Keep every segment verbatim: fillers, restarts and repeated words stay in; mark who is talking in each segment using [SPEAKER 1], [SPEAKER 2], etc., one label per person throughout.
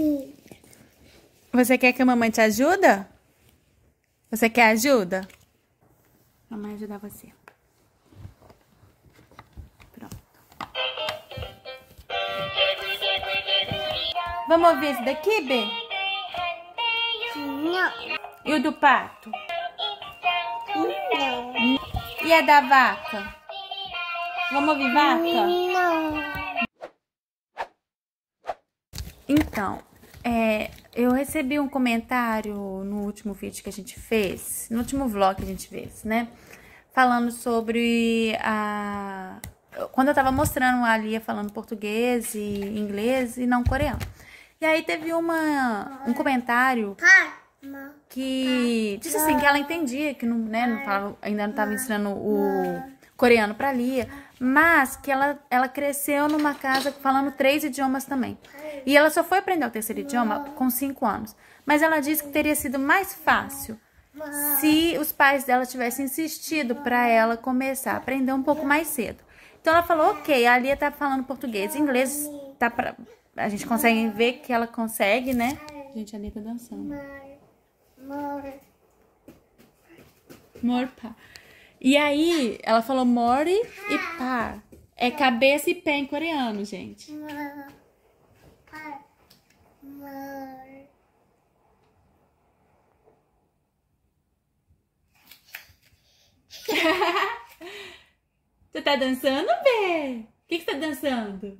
[SPEAKER 1] Sim.
[SPEAKER 2] Você quer que a mamãe te ajude? Você quer ajuda? Mamãe ajudar você. Pronto. Vamos ouvir esse daqui, Bê?
[SPEAKER 1] Não.
[SPEAKER 2] E o do pato?
[SPEAKER 1] Não.
[SPEAKER 2] E a da vaca? Vamos ouvir vaca?
[SPEAKER 1] Não.
[SPEAKER 2] Então, é, eu recebi um comentário no último vídeo que a gente fez, no último vlog que a gente fez, né? Falando sobre a... Quando eu tava mostrando a Lia falando português e inglês e não coreano. E aí teve uma, um comentário que disse assim, que ela entendia, que não, né, não falava, ainda não tava ensinando o coreano pra Lia, mas que ela, ela cresceu numa casa falando três idiomas também. E ela só foi aprender o terceiro idioma com cinco anos. Mas ela disse que teria sido mais fácil se os pais dela tivessem insistido para ela começar a aprender um pouco mais cedo. Então ela falou, ok, a Lia tá falando português, inglês, tá pra... a gente consegue ver que ela consegue, né? Gente, a Lia tá dançando. Morpa. E aí, ela falou mori e pá. É cabeça e pé em coreano, gente. Você tá dançando, Bê? O que que você tá dançando?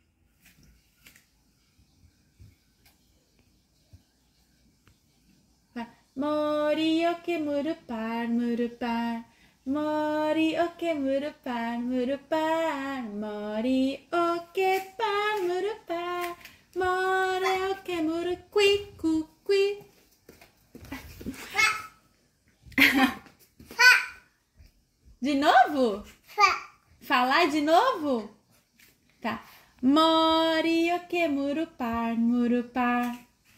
[SPEAKER 2] Mori oke murupar, murupar. Mori oke murupar, murupar. Mori oke par, murupar. Mori oke murukui, kukui. De novo? Falar de novo? Tá. Mori oke murupar, murupar.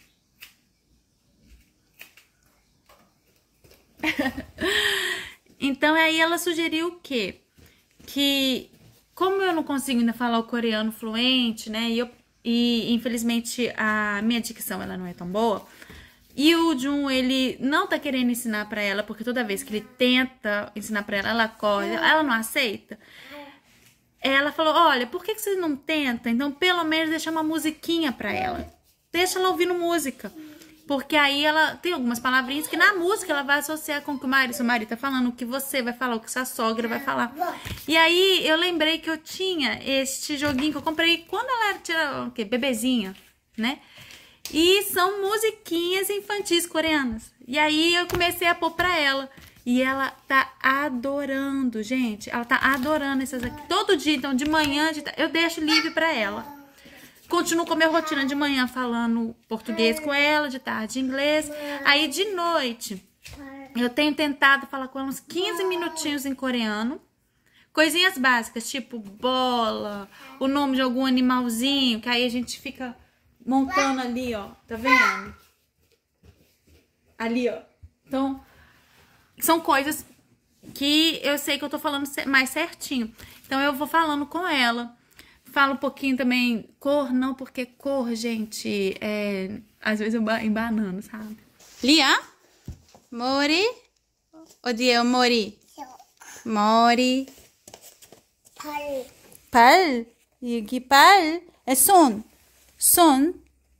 [SPEAKER 2] Então aí ela sugeriu o quê? Que como eu não consigo ainda falar o coreano fluente, né? E, eu, e infelizmente a minha dicção ela não é tão boa. E o Jun, ele não tá querendo ensinar pra ela, porque toda vez que ele tenta ensinar pra ela, ela corre, ela não aceita. Ela falou, olha, por que que você não tenta? Então pelo menos deixa uma musiquinha pra ela. Deixa ela ouvindo música. Porque aí ela tem algumas palavrinhas que na música ela vai associar com o que o marido, seu marido tá falando, o que você vai falar, o que sua sogra vai falar. E aí eu lembrei que eu tinha este joguinho que eu comprei quando ela era tira, o quê? Bebezinha, né? E são musiquinhas infantis coreanas. E aí eu comecei a pôr pra ela. E ela tá adorando, gente. Ela tá adorando essas aqui. Todo dia, então, de manhã, de... eu deixo livre pra ela. Continuo com a minha rotina de manhã falando português com ela, de tarde inglês. Aí de noite eu tenho tentado falar com ela uns quinze minutinhos em coreano. Coisinhas básicas, tipo bola, o nome de algum animalzinho, que aí a gente fica montando ali, ó. Tá vendo? Ali, ó. Então, são coisas que eu sei que eu tô falando mais certinho. Então eu vou falando com ela. Falo um pouquinho também, cor, não, porque cor, gente, é, às vezes eu embanando, sabe? Lia? Mori? Odio, mori? Mori.
[SPEAKER 1] Pal.
[SPEAKER 2] Pal? Yagi pal? É son. Son.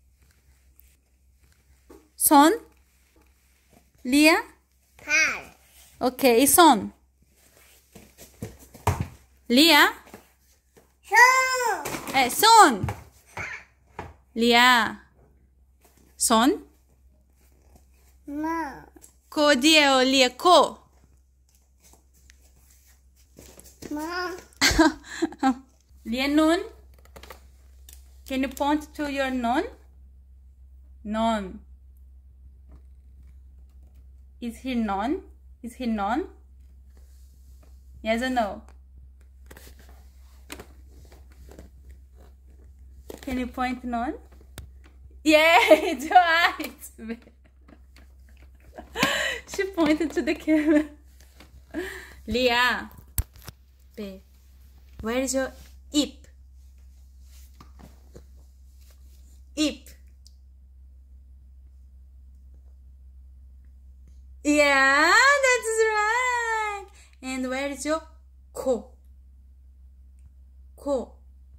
[SPEAKER 2] Son? Lia?
[SPEAKER 1] Pal.
[SPEAKER 2] Ok, e son? Lia? É, son. Lia. Son.
[SPEAKER 1] Não.
[SPEAKER 2] Ko dieo lia ko.
[SPEAKER 1] Não.
[SPEAKER 2] Lia nun. Can you point to your non? Non. Is he non? Is he non? Yes or no? Can you point non? Yeah, your eyes. She pointed to the camera. Lia. B. Where is your ip? Ip. 말이죠. 코. 코.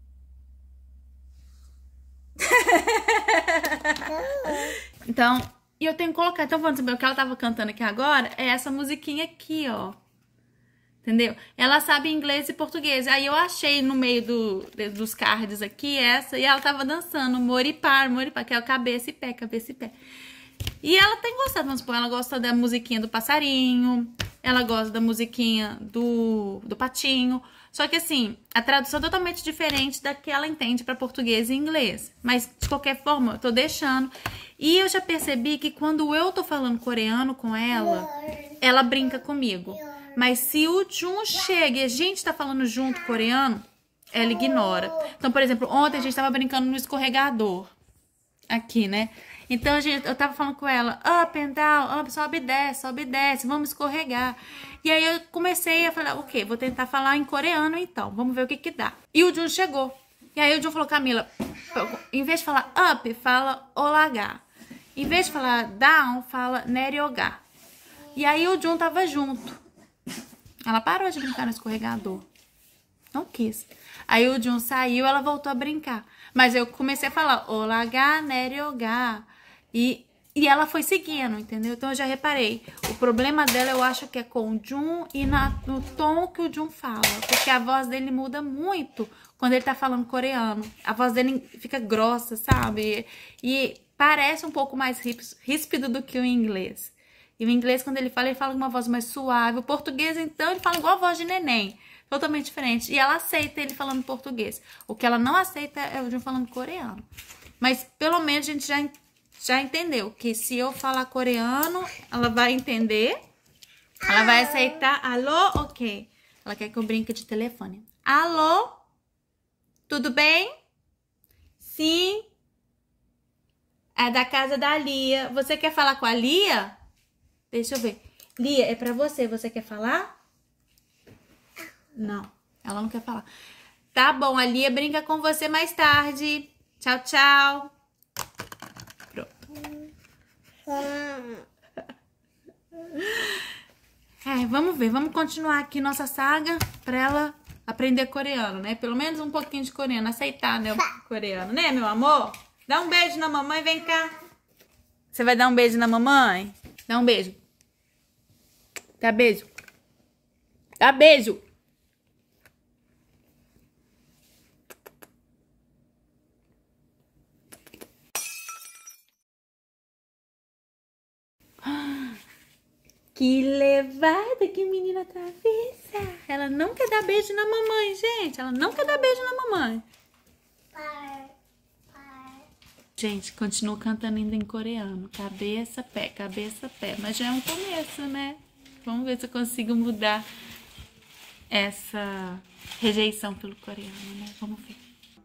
[SPEAKER 2] Então, e eu tenho que colocar. Então, vamos saber o que ela tava cantando aqui agora é essa musiquinha aqui, ó. Entendeu? Ela sabe inglês e português. Aí eu achei no meio do, dos cards aqui essa, e ela tava dançando moripar, moripar, que é o cabeça e pé, cabeça e pé. E ela tem gostado, vamos supor, ela gosta da musiquinha do passarinho, ela gosta da musiquinha do, do patinho. Só que assim, a tradução é totalmente diferente da que ela entende para português e inglês. Mas, de qualquer forma, eu tô deixando. E eu já percebi que quando eu tô falando coreano com ela, ela brinca comigo. Mas se o Jun chega e a gente tá falando junto coreano, ela ignora. Então, por exemplo, ontem a gente tava brincando no escorregador. Aqui, né? Então, a gente, eu tava falando com ela, up and down, up, sobe e desce, sobe e desce, vamos escorregar. E aí eu comecei a falar, ok, vou tentar falar em coreano então, vamos ver o que que dá. E o Jun chegou. E aí o Jun falou, Camila, em vez de falar up, fala olagar. Em vez de falar down, fala neriogar. E aí o Jun tava junto. Ela parou de brincar no escorregador. Não quis. Aí o Jun saiu, ela voltou a brincar. Mas eu comecei a falar olagar, neriogar. E, e ela foi seguindo, entendeu? Então eu já reparei. O problema dela eu acho que é com o Jun e na, no tom que o Jun fala. Porque a voz dele muda muito quando ele tá falando coreano. A voz dele fica grossa, sabe? E parece um pouco mais ríspido do que o inglês. E o inglês, quando ele fala, ele fala com uma voz mais suave. O português, então, ele fala igual a voz de neném. Totalmente diferente. E ela aceita ele falando português. O que ela não aceita é o Jun falando coreano. Mas, pelo menos, a gente já, já entendeu que se eu falar coreano, ela vai entender. Ela vai aceitar. Alô? Ok. Ela quer que eu brinque de telefone. Alô? Tudo bem? Sim. É da casa da Lia. Você quer falar com a Lia? Deixa eu ver. Lia, é pra você. Você quer falar? Não, ela não quer falar. Tá bom, a Lia brinca com você mais tarde. Tchau, tchau. Pronto. É, vamos ver. Vamos continuar aqui nossa saga pra ela aprender coreano, né? Pelo menos um pouquinho de coreano. Aceitar, né? O coreano, né, meu amor? Dá um beijo na mamãe, vem cá. Você vai dar um beijo na mamãe? Dá um beijo. Dá beijo. Dá beijo. Que levada, que menina travessa. Ela não quer dar beijo na mamãe, gente. Ela não quer dar beijo na mamãe.
[SPEAKER 1] Par, par.
[SPEAKER 2] Gente, continuo cantando ainda em coreano. Cabeça, pé, cabeça, pé. Mas já é um começo, né? Vamos ver se eu consigo mudar essa rejeição pelo coreano, né? Vamos ver.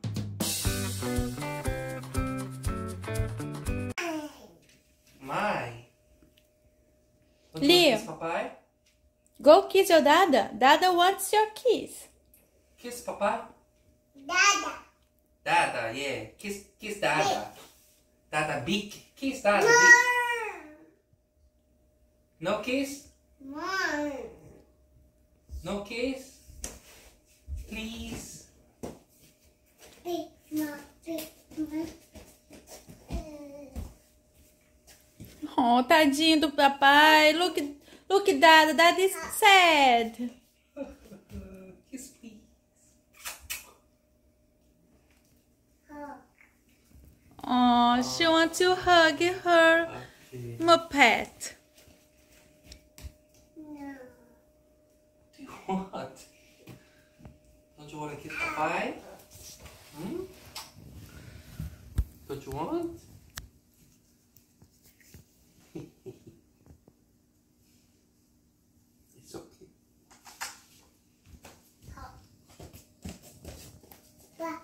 [SPEAKER 3] Mãe.
[SPEAKER 2] Lia.
[SPEAKER 3] Kiss papai?
[SPEAKER 2] Go kiss your dada. Dada wants your kiss.
[SPEAKER 3] Kiss papai?
[SPEAKER 1] Dada.
[SPEAKER 3] Dada, yeah. Kiss, kiss dada. Dada big. Kiss dada big. No kiss?
[SPEAKER 1] Mãe.
[SPEAKER 3] No kiss? Please.
[SPEAKER 1] Big, not big, not.
[SPEAKER 2] Oh, tadinho do papai. Look, look, Dada. Dada is sad.
[SPEAKER 3] Kiss please.
[SPEAKER 2] Oh, she wants to hug her
[SPEAKER 3] Okay.
[SPEAKER 2] my pet.
[SPEAKER 1] No.
[SPEAKER 3] What do you want? Don't you want to kiss papai? Hmm? Don't you want? It's okay.
[SPEAKER 1] What?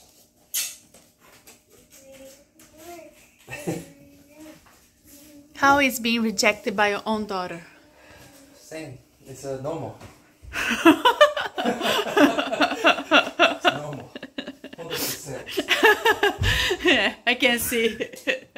[SPEAKER 2] How is being rejected by your own daughter?
[SPEAKER 3] Same. It's uh, normal. It's normal. one hundred percent.
[SPEAKER 2] Yeah, I can see.